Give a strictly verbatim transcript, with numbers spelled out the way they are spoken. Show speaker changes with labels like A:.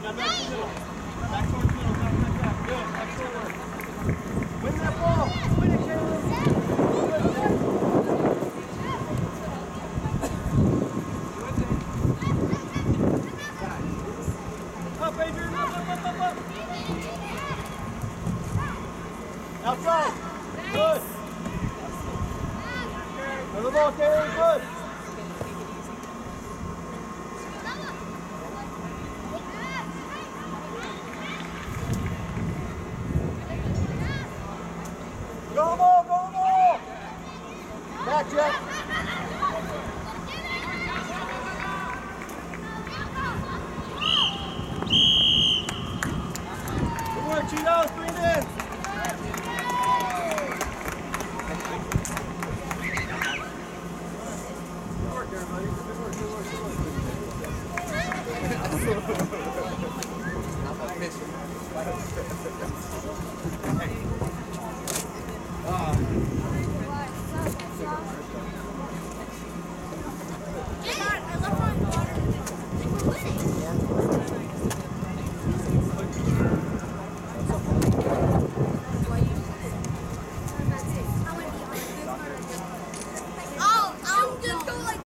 A: Now back to middle. Back towards middle. Back, back, back. Good. Excellent work. Win that ball. Win it, Caleb. Good, Jack. Up, Adrian. Up, up, up, up, up. Outside. Good. Another ball, Caleb. Good. Go ball, go ball! Back, Jeff. Good work, Cheetos. Bring it in. Good work, everybody. Good work, good work, good work. I'm going to miss you.